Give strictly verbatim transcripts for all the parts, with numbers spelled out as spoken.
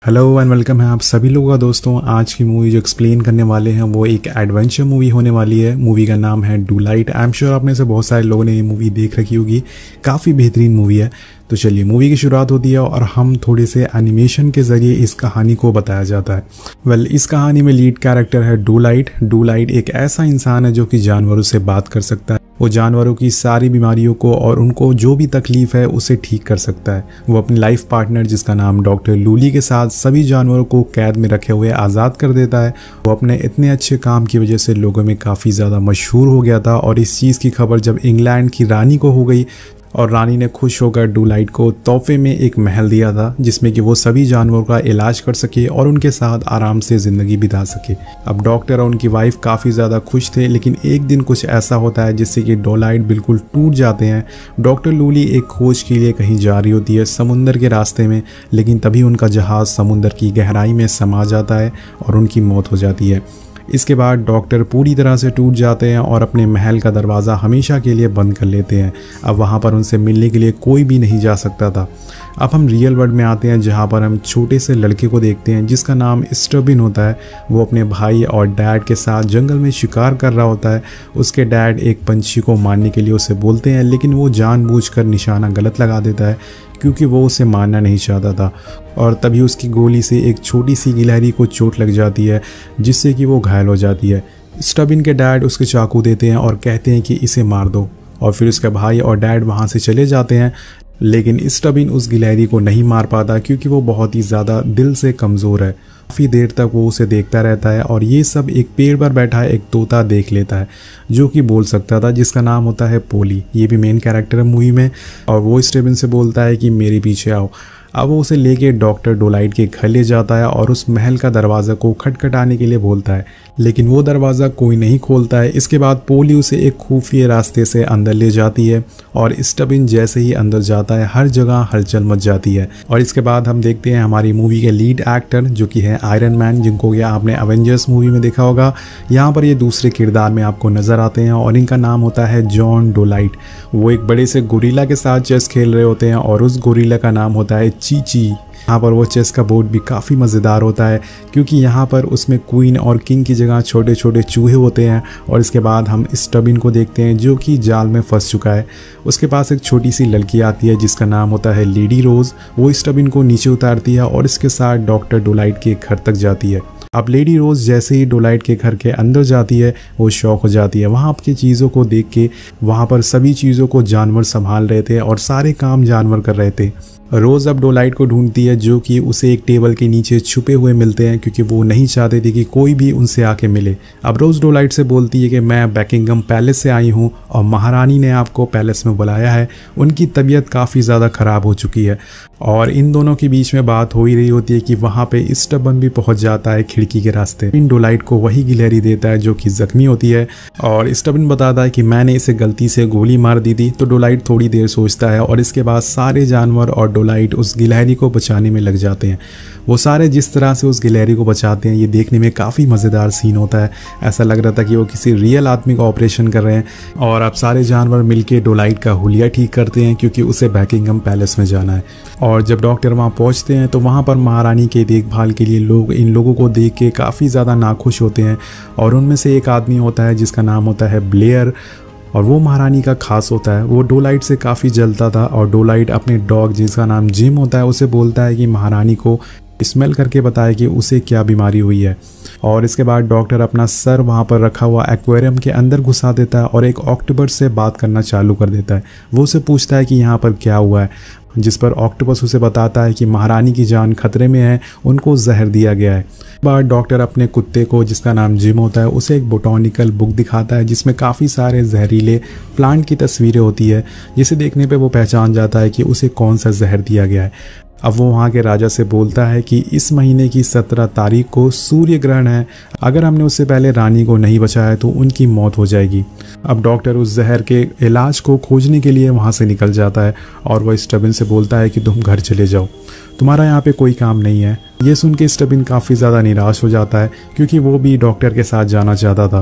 Hello and welcome है आप सभी लोगों का दोस्तों। आज की मूवी जो एक्सप्लेन करने वाले हैं वो एक एडवेंचर मूवी होने वाली है। मूवी का नाम है do light. I am sure आप में से बहुत सारे लोगों ने ये मूवी देख रखी होगी। काफ़ी बेहतरीन मूवी है। तो चलिए मूवी की शुरुआत होती है और हम थोड़े से एनिमेशन के जरिए इस कहानी को बताया जाता है। वेल well, इस कहानी में लीड कैरेक्टर है डू लाइट। डू लाइट एक ऐसा इंसान है जो कि जानवरों से बात कर सकता है। वो जानवरों की सारी बीमारियों को और उनको जो भी तकलीफ है उसे ठीक कर सकता है। वो अपनी लाइफ पार्टनर जिसका नाम डॉक्टर लूली के साथ सभी जानवरों को कैद में रखे हुए आज़ाद कर देता है। वो अपने इतने अच्छे काम की वजह से लोगों में काफ़ी ज़्यादा मशहूर हो गया था और इस चीज़ की खबर जब इंग्लैंड की रानी को हो गई और रानी ने खुश होकर डू लाइट को तोहफे में एक महल दिया था जिसमें कि वो सभी जानवरों का इलाज कर सके और उनके साथ आराम से ज़िंदगी बिता सके। अब डॉक्टर और उनकी वाइफ काफ़ी ज़्यादा खुश थे, लेकिन एक दिन कुछ ऐसा होता है जिससे कि डू लाइट बिल्कुल टूट जाते हैं। डॉक्टर लूली एक खोज के लिए कहीं जा रही होती है समुंदर के रास्ते में, लेकिन तभी उनका जहाज़ समुंदर की गहराई में समा जाता है और उनकी मौत हो जाती है। इसके बाद डॉक्टर पूरी तरह से टूट जाते हैं और अपने महल का दरवाज़ा हमेशा के लिए बंद कर लेते हैं। अब वहाँ पर उनसे मिलने के लिए कोई भी नहीं जा सकता था। अब हम रियल वर्ल्ड में आते हैं जहाँ पर हम छोटे से लड़के को देखते हैं जिसका नाम स्टबिन होता है। वो अपने भाई और डैड के साथ जंगल में शिकार कर रहा होता है। उसके डैड एक पंछी को मारने के लिए उसे बोलते हैं, लेकिन वो जानबूझकर निशाना गलत लगा देता है क्योंकि वो उसे मारना नहीं चाहता था। और तभी उसकी गोली से एक छोटी सी गिलहरी को चोट लग जाती है जिससे कि वो घायल हो जाती है। स्टबिन के डैड उसके चाकू देते हैं और कहते हैं कि इसे मार दो, और फिर उसके भाई और डैड वहाँ से चले जाते हैं। लेकिन स्टबिन उस गिलहरी को नहीं मार पाता क्योंकि वो बहुत ही ज़्यादा दिल से कमज़ोर है। काफ़ी देर तक वो उसे देखता रहता है और ये सब एक पेड़ पर बैठा एक तोता देख लेता है जो कि बोल सकता था, जिसका नाम होता है पोली। ये भी मेन कैरेक्टर है मूवी में। और वो स्टबिन से बोलता है कि मेरे पीछे आओ। अब वो उसे लेके डॉक्टर डू लाइट के घर ले जाता है और उस महल का दरवाज़ा को खटखटाने के लिए बोलता है, लेकिन वो दरवाज़ा कोई नहीं खोलता है। इसके बाद पोली उसे एक खुफिया रास्ते से अंदर ले जाती है और स्टबिन जैसे ही अंदर जाता है हर जगह हलचल मच जाती है। और इसके बाद हम देखते हैं हमारी मूवी के लीड एक्टर जो कि है आयरन मैन, जिनको क्या आपने एवेंजर्स मूवी में देखा होगा। यहाँ पर ये दूसरे किरदार में आपको नज़र आते हैं और इनका नाम होता है जॉन डू लाइट। वो एक बड़े से गोरिल्ला के साथ चेस खेल रहे होते हैं और उस गोरिल्ला का नाम होता है चीची। यहाँ पर वो चेस का बोर्ड भी काफ़ी मज़ेदार होता है क्योंकि यहाँ पर उसमें क्वीन और किंग की जगह छोटे छोटे चूहे होते हैं। और इसके बाद हम स्टबिन को देखते हैं जो कि जाल में फंस चुका है। उसके पास एक छोटी सी लड़की आती है जिसका नाम होता है लेडी रोज़। वो स्टबिन को नीचे उतारती है और इसके साथ डॉक्टर डू लाइट के घर तक जाती है। अब लेडी रोज़ जैसे ही डू लाइट के घर के अंदर जाती है वो शौक हो जाती है। वहाँ की चीज़ों को देख के वहाँ पर सभी चीज़ों को जानवर संभाल रहे थे और सारे काम जानवर कर रहे थे। रोज़ अब डू लाइट को ढूंढती है जो कि उसे एक टेबल के नीचे छुपे हुए मिलते हैं क्योंकि वो नहीं चाहते थे कि कोई भी उनसे आके मिले। अब रोज़ डू लाइट से बोलती है कि मैं बकिंघम पैलेस से आई हूँ और महारानी ने आपको पैलेस में बुलाया है। उनकी तबीयत काफ़ी ज़्यादा ख़राब हो चुकी है। और इन दोनों के बीच में बात हो ही रही होती है कि वहाँ पे स्टबिन भी पहुँच जाता है खिड़की के रास्ते। इन डू लाइट को वही गिलहरी देता है जो कि ज़ख्मी होती है और स्टबिन बताता है कि मैंने इसे गलती से गोली मार दी थी। तो डू लाइट थोड़ी देर सोचता है और इसके बाद सारे जानवर और डू लाइट उस गिलहरी को बचाने में लग जाते हैं। वो सारे जिस तरह से उस गिलहरी को बचाते हैं ये देखने में काफ़ी मज़ेदार सीन होता है। ऐसा लग रहा था कि वो किसी रियल आदमी का ऑपरेशन कर रहे हैं। और अब सारे जानवर मिलके डू लाइट का हुलिया ठीक करते हैं क्योंकि उसे बकिंघम पैलेस में जाना है। और जब डॉक्टर वहाँ पहुँचते हैं तो वहाँ पर महारानी के देखभाल के लिए लोग इन लोगों को देख के काफ़ी ज़्यादा नाखुश होते हैं। और उनमें से एक आदमी होता है जिसका नाम होता है ब्लेयर और वो महारानी का खास होता है। वो डू लाइट से काफ़ी जलता था और डू लाइट अपने डॉग जिसका नाम जिम होता है उसे बोलता है कि महारानी को स्मेल करके बताए कि उसे क्या बीमारी हुई है। और इसके बाद डॉक्टर अपना सर वहाँ पर रखा हुआ एक्वेरियम के अंदर घुसा देता है और एक ऑक्टोपस से बात करना चालू कर देता है। वो उसे पूछता है कि यहाँ पर क्या हुआ है, जिस पर ऑक्टोपस उसे बताता है कि महारानी की जान खतरे में है, उनको जहर दिया गया है। बाद डॉक्टर अपने कुत्ते को जिसका नाम जिम होता है उसे एक बोटॉनिकल बुक दिखाता है जिसमें काफ़ी सारे जहरीले प्लांट की तस्वीरें होती है, जिसे देखने पे वो पहचान जाता है कि उसे कौन सा जहर दिया गया है। अब वो वहाँ के राजा से बोलता है कि इस महीने की सत्रह तारीख को सूर्य ग्रहण है, अगर हमने उससे पहले रानी को नहीं बचाया तो उनकी मौत हो जाएगी। अब डॉक्टर उस जहर के इलाज को खोजने के लिए वहाँ से निकल जाता है और वह स्टबिन से बोलता है कि तुम घर चले जाओ, तुम्हारा यहाँ पे कोई काम नहीं है। ये सुन के स्टबिन काफ़ी ज़्यादा निराश हो जाता है क्योंकि वो भी डॉक्टर के साथ जाना चाहता था।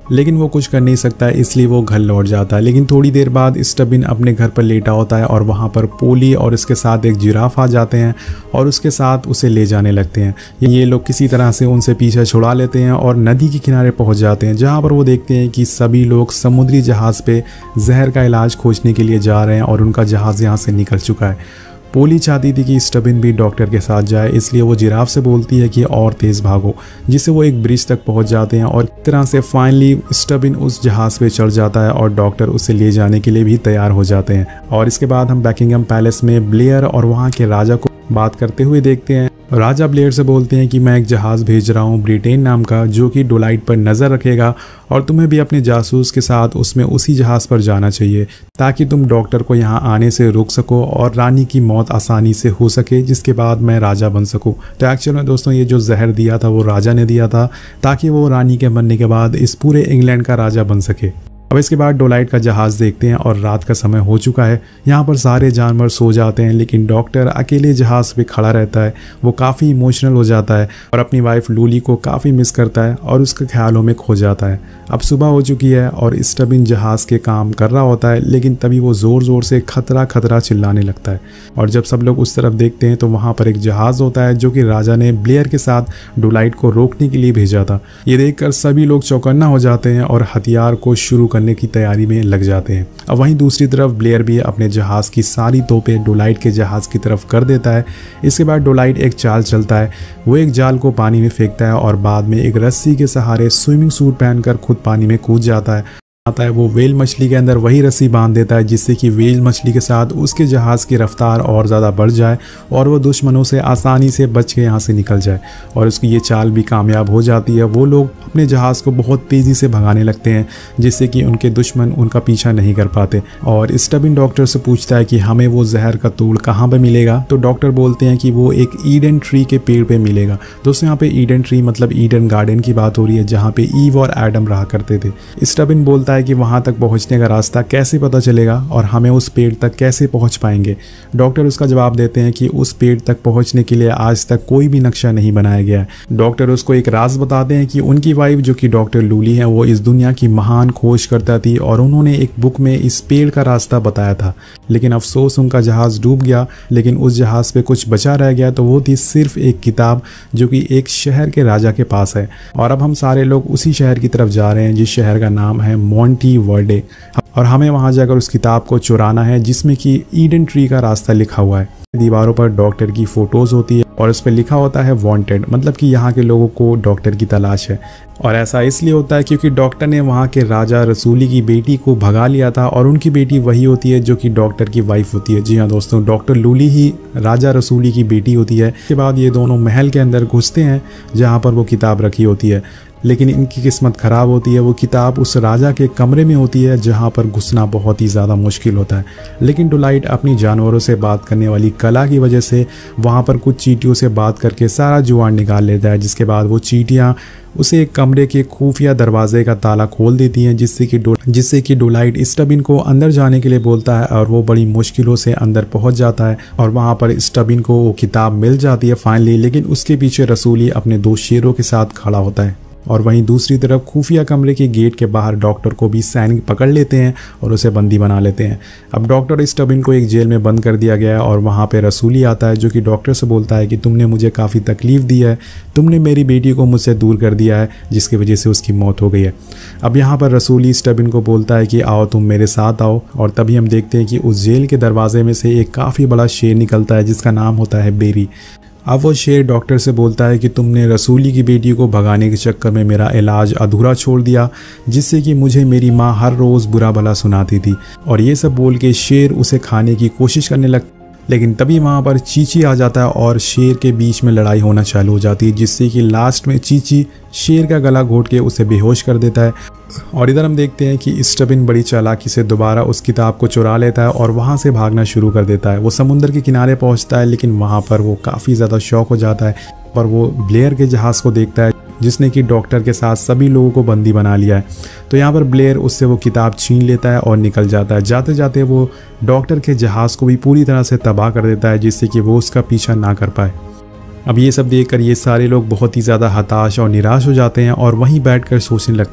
लेकिन वो कुछ कर नहीं सकता है, इसलिए वो घर लौट जाता है। लेकिन थोड़ी देर बाद स्टबिन अपने घर पर लेटा होता है और वहाँ पर पोली और इसके साथ एक जिराफ आ जाते हैं और उसके साथ उसे ले जाने लगते हैं। ये लोग किसी तरह से उनसे पीछे छुड़ा लेते हैं और नदी के किनारे पहुँच जाते हैं, जहाँ पर वो देखते हैं कि सभी लोग समुद्री जहाज़ पे जहर का इलाज खोजने के लिए जा रहे हैं और उनका जहाज़ यहाँ से निकल चुका है। पोली चाहती थी कि स्टबिन भी डॉक्टर के साथ जाए, इसलिए वो जिराफ से बोलती है कि और तेज़ भागो, जिससे वो एक ब्रिज तक पहुंच जाते हैं और एक तरह से फाइनली स्टबिन उस जहाज़ पे चढ़ जाता है और डॉक्टर उसे ले जाने के लिए भी तैयार हो जाते हैं। और इसके बाद हम बैकिंगम पैलेस में ब्लेयर और वहाँ के राजा को बात करते हुए देखते हैं। राजा ब्लेयर से बोलते हैं कि मैं एक जहाज़ भेज रहा हूँ ब्रिटेन नाम का, जो कि डोलाइट पर नज़र रखेगा और तुम्हें भी अपने जासूस के साथ उसमें उसी जहाज़ पर जाना चाहिए ताकि तुम डॉक्टर को यहाँ आने से रोक सको और रानी की मौत आसानी से हो सके, जिसके बाद मैं राजा बन सकूँ। तो एक्चुअल में दोस्तों ये जो जहर दिया था वो राजा ने दिया था ताकि वो रानी के मरने के बाद इस पूरे इंग्लैंड का राजा बन सके। अब इसके बाद डोलाइट का जहाज़ देखते हैं और रात का समय हो चुका है। यहाँ पर सारे जानवर सो जाते हैं, लेकिन डॉक्टर अकेले जहाज़ पे खड़ा रहता है। वो काफ़ी इमोशनल हो जाता है और अपनी वाइफ लूली को काफ़ी मिस करता है और उसके ख्यालों में खो जाता है। अब सुबह हो चुकी है और स्टबिन जहाज़ के काम कर रहा होता है, लेकिन तभी वो ज़ोर ज़ोर से खतरा खतरा चिल्लाने लगता है। और जब सब लोग उस तरफ देखते हैं तो वहाँ पर एक जहाज़ होता है जो कि राजा ने ब्लेयर के साथ डोलाइट को रोकने के लिए भेजा था। ये देखकर सभी लोग चौकन्ना हो जाते हैं और हथियार को शुरू करने की तैयारी में लग जाते हैं। अब वहीं दूसरी तरफ ब्लेयर भी अपने जहाज़ की सारी तोपें डोलाइट के जहाज़ की तरफ कर देता है। इसके बाद डोलाइट एक चाल चलता है, वो एक जाल को पानी में फेंकता है और बाद में एक रस्सी के सहारे स्विमिंग सूट पहनकर खुद पानी में कूद जाता है आता है वो वेल मछली के अंदर वही रस्सी बांध देता है, जिससे कि वेल मछली के साथ उसके जहाज़ की रफ्तार और ज़्यादा बढ़ जाए और वो दुश्मनों से आसानी से बच के यहाँ से निकल जाए। और उसकी ये चाल भी कामयाब हो जाती है। वो लोग अपने जहाज़ को बहुत तेज़ी से भगाने लगते हैं, जिससे कि उनके दुश्मन उनका पीछा नहीं कर पाते। और स्टबिन डॉक्टर से पूछता है कि हमें वो जहर का तूड़ कहाँ पर मिलेगा, तो डॉक्टर बोलते हैं कि वो एक ईडन ट्री के पेड़ पर मिलेगा। दोस्तों यहाँ पे ईडन ट्री मतलब ईडन गार्डन की बात हो रही है, जहाँ पे ईव और एडम रहा करते थे। स्टबिन बोलता है कि वहां तक पहुंचने का रास्ता कैसे पता चलेगा और हमें उस पेड़ तक कैसे पहुंच पाएंगे। डॉक्टर उसका जवाब देते हैं कि उस पेड़ तक पहुंचने के लिए आज तक कोई भी नक्शा नहीं बनाया गया है। डॉक्टर उसको एक राज बताते हैं कि उनकी वाइफ जो कि डॉक्टर लूली है वो इस दुनिया की महान खोज करता थी और उन्होंने एक बुक में इस पेड़ का रास्ता बताया था। लेकिन अफसोस उनका जहाज डूब गया, लेकिन उस जहाज पे कुछ बचा रह गया, तो वो थी सिर्फ एक किताब जो कि एक शहर के राजा के पास है। और अब हम सारे लोग उसी शहर की तरफ जा रहे हैं जिस शहर का नाम है मॉन्टी वर्डे, और हमें वहां जाकर उस किताब को चुराना है जिसमें कि ईडन ट्री का रास्ता लिखा हुआ है। दीवारों पर डॉक्टर की फोटोज होती है और उस पर लिखा होता है वांटेड, मतलब कि यहाँ के लोगों को डॉक्टर की तलाश है। और ऐसा इसलिए होता है क्योंकि डॉक्टर ने वहाँ के राजा रसूली की बेटी को भगा लिया था और उनकी बेटी वही होती है जो कि डॉक्टर की वाइफ होती है। जी हाँ दोस्तों, डॉक्टर लूली ही राजा रसूली की बेटी होती है। इसके बाद ये दोनों महल के अंदर घुसते हैं जहाँ पर वो किताब रखी होती है, लेकिन इनकी किस्मत ख़राब होती है। वो किताब उस राजा के कमरे में होती है जहाँ पर घुसना बहुत ही ज़्यादा मुश्किल होता है। लेकिन डोलाइट अपनी जानवरों से बात करने वाली कला की वजह से वहाँ पर कुछ चींटियों से बात करके सारा जुआन निकाल लेता है, जिसके बाद वो चींटियाँ उसे एक कमरे के खुफिया दरवाजे का ताला खोल देती हैं, जिससे कि डो जिससे कि डोलाइट स्टबिन को अंदर जाने के लिए बोलता है और वो बड़ी मुश्किलों से अंदर पहुंच जाता है और वहाँ पर स्टबिन को वो किताब मिल जाती है फाइनली। लेकिन उसके पीछे रसूली अपने दो शेरों के साथ खड़ा होता है। और वहीं दूसरी तरफ खुफिया कमरे के गेट के बाहर डॉक्टर को भी सैनिक पकड़ लेते हैं और उसे बंदी बना लेते हैं। अब डॉक्टर स्टबिन को एक जेल में बंद कर दिया गया है और वहाँ पे रसूली आता है जो कि डॉक्टर से बोलता है कि तुमने मुझे काफ़ी तकलीफ़ दी है, तुमने मेरी बेटी को मुझसे दूर कर दिया है जिसकी वजह से उसकी मौत हो गई है। अब यहाँ पर रसूली स्टबिन को बोलता है कि आओ तुम मेरे साथ आओ, और तभी हम देखते हैं कि उस जेल के दरवाजे में से एक काफ़ी बड़ा शेर निकलता है जिसका नाम होता है बेरी। अब वो शेर डॉक्टर से बोलता है कि तुमने रसूली की बेटी को भगाने के चक्कर में मेरा इलाज अधूरा छोड़ दिया, जिससे कि मुझे मेरी माँ हर रोज़ बुरा भला सुनाती थी। और ये सब बोल के शेर उसे खाने की कोशिश करने लग लेकिन तभी वहाँ पर चीची आ जाता है और शेर के बीच में लड़ाई होना चालू हो जाती है, जिससे कि लास्ट में चीची शेर का गला घोट के उसे बेहोश कर देता है। और इधर हम देखते हैं कि स्टबिन बड़ी चालाकी से दोबारा उस किताब को चुरा लेता है और वहाँ से भागना शुरू कर देता है। वो समुद्र के किनारे पहुँचता है, लेकिन वहाँ पर वो काफ़ी ज़्यादा शौक हो जाता है और वो ब्लेयर के जहाज़ को देखता है जिसने कि डॉक्टर के साथ सभी लोगों को बंदी बना लिया है। तो यहाँ पर ब्लेयर उससे वो किताब छीन लेता है और निकल जाता है। जाते जाते वो डॉक्टर के जहाज़ को भी पूरी तरह से तबाह कर देता है, जिससे कि वो उसका पीछा ना कर पाए। अब ये सब देखकर ये सारे लोग बहुत ही ज़्यादा हताश और निराश हो जाते हैं और वहीं बैठकर सोचने लगते हैं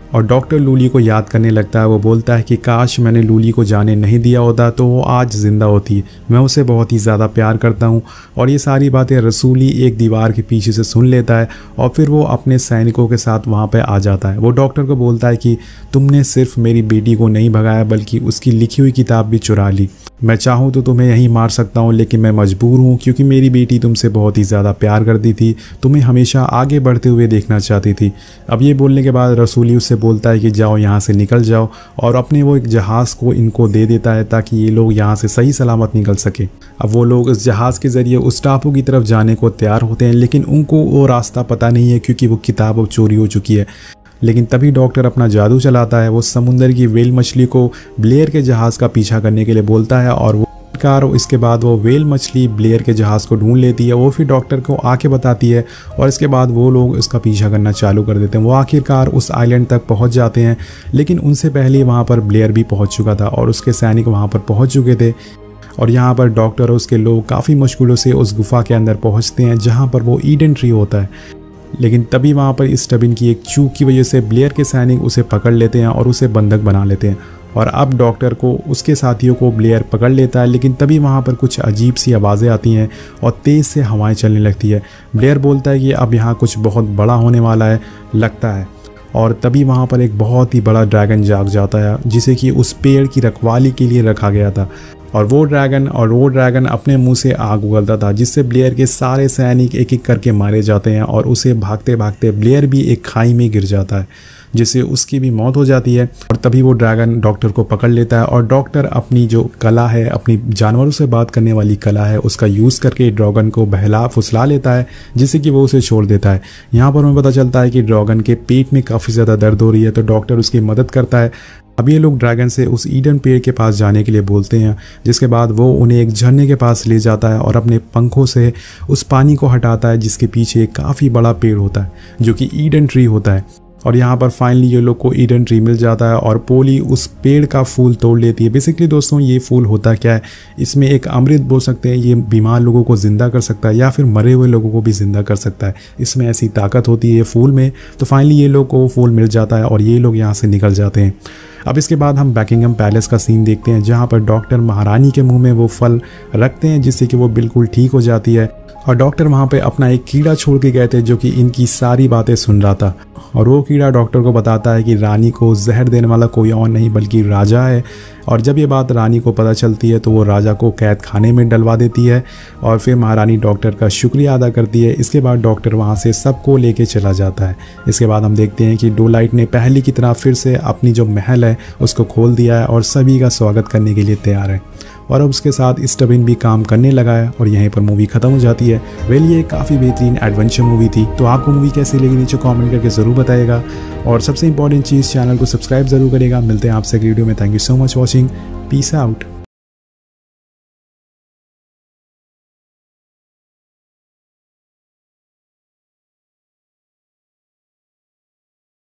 और डॉक्टर लूली को याद करने लगता है। वो बोलता है कि काश मैंने लूली को जाने नहीं दिया होता तो वो आज ज़िंदा होती। मैं उसे बहुत ही ज़्यादा प्यार करता हूँ। और ये सारी बातें रसूली एक दीवार के पीछे से सुन लेता है और फिर वो अपने सैनिकों के साथ वहाँ पर आ जाता है। वो डॉक्टर को बोलता है कि तुमने सिर्फ मेरी बेटी को नहीं भगाया बल्कि उसकी लिखी हुई किताब भी चुरा ली। मैं चाहूँ तो तुम्हें यहीं मार सकता हूँ, लेकिन मैं मजबूर हूँ क्योंकि मेरी बेटी तुमसे बहुत ही ज़्यादा प्यार करती थी, तुम्हें हमेशा आगे बढ़ते हुए देखना चाहती थी। अब ये बोलने के बाद रसूली उससे बोलता है कि जाओ यहाँ से निकल जाओ, और अपने वो एक जहाज़ को इनको दे देता है ताकि ये लोग यहाँ से सही सलामत निकल सके। अब वो लोग इस जहाज़ के ज़रिए उस टापू की तरफ जाने को तैयार होते हैं, लेकिन उनको वो रास्ता पता नहीं है क्योंकि वो किताब अब चोरी हो चुकी है। लेकिन तभी डॉक्टर अपना जादू चलाता है। वो समुंदर की वेल मछली को ब्लेयर के जहाज़ का पीछा करने के लिए बोलता है और वो कार इसके बाद वो वेल मछली ब्लेयर के जहाज़ को ढूंढ लेती है। वो फिर डॉक्टर को आके बताती है और इसके बाद वो लोग इसका पीछा करना चालू कर देते हैं। वो आखिरकार उस आइलैंड तक पहुंच जाते हैं, लेकिन उनसे पहले वहाँ पर ब्लेयर भी पहुँच चुका था और उसके सैनिक वहाँ पर पहुँच चुके थे। और यहाँ पर डॉक्टर और उसके लोग काफ़ी मुश्किलों से उस गुफा के अंदर पहुँचते हैं जहाँ पर वो ईडन ट्री होता है। लेकिन तभी वहाँ पर इस स्टबिन की एक चूक की वजह से ब्लेयर के सैनिक उसे पकड़ लेते हैं और उसे बंधक बना लेते हैं। और अब डॉक्टर को उसके साथियों को ब्लेयर पकड़ लेता है, लेकिन तभी वहाँ पर कुछ अजीब सी आवाज़ें आती हैं और तेज़ से हवाएं चलने लगती है। ब्लेयर बोलता है कि अब यहाँ कुछ बहुत बड़ा होने वाला है लगता है। और तभी वहाँ पर एक बहुत ही बड़ा ड्रैगन जाग जाता है जिसे कि उस पेड़ की रखवाली के लिए रखा गया था। और वो ड्रैगन और वो ड्रैगन अपने मुंह से आग उगलता था, जिससे ब्लेयर के सारे सैनिक एक एक करके मारे जाते हैं और उसे भागते भागते ब्लेयर भी एक खाई में गिर जाता है, जिससे उसकी भी मौत हो जाती है। और तभी वो ड्रैगन डॉक्टर को पकड़ लेता है और डॉक्टर अपनी जो कला है, अपनी जानवरों से बात करने वाली कला है, उसका यूज़ करके ड्रैगन को बहला फुसला लेता है, जिससे कि वो उसे छोड़ देता है। यहाँ पर हमें पता चलता है कि ड्रैगन के पेट में काफ़ी ज़्यादा दर्द हो रही है, तो डॉक्टर उसकी मदद करता है। अब ये लोग ड्रैगन से उस ईडन पेड़ के पास जाने के लिए बोलते हैं, जिसके बाद वो उन्हें एक झरने के पास ले जाता है और अपने पंखों से उस पानी को हटाता है, जिसके पीछे एक काफ़ी बड़ा पेड़ होता है जो कि ईडन ट्री होता है। और यहाँ पर फाइनली ये लोग को ईडन ट्री मिल जाता है और पोली उस पेड़ का फूल तोड़ लेती है। बेसिकली दोस्तों ये फूल होता क्या है, इसमें एक अमृत बोल सकते हैं, ये बीमार लोगों को ज़िंदा कर सकता है या फिर मरे हुए लोगों को भी ज़िंदा कर सकता है, इसमें ऐसी ताकत होती है फूल में। तो फाइनली ये लोग को फूल मिल जाता है और ये लोग यहाँ से निकल जाते हैं। अब इसके बाद हम बैकिंगम पैलेस का सीन देखते हैं, जहाँ पर डॉक्टर महारानी के मुंह में वो फल रखते हैं जिससे कि वो बिल्कुल ठीक हो जाती है। और डॉक्टर वहाँ पे अपना एक कीड़ा छोड़ के गए थे जो कि इनकी सारी बातें सुन रहा था, और वो कीड़ा डॉक्टर को बताता है कि रानी को जहर देने वाला कोई और नहीं बल्कि राजा है। और जब ये बात रानी को पता चलती है तो वो राजा को कैद खाने में डलवा देती है और फिर महारानी डॉक्टर का शुक्रिया अदा करती है। इसके बाद डॉक्टर वहाँ से सबको लेके चला जाता है। इसके बाद हम देखते हैं कि डोलाइट ने पहले की तरह फिर से अपनी जो महल है उसको खोल दिया है और सभी का स्वागत करने के लिए तैयार है। और अब उसके साथ स्टबिन भी काम करने लगा है और यहीं पर मूवी खत्म हो जाती है। वेल ये काफ़ी बेहतरीन एडवेंचर मूवी थी। तो आपको मूवी कैसी लगी नीचे कमेंट करके ज़रूर बताइएगा, और सबसे इंपॉर्टेंट चीज़ चैनल को सब्सक्राइब ज़रूर करिएगा। मिलते हैं आपसे अगली वीडियो में। Thank you so much watching. Peace out.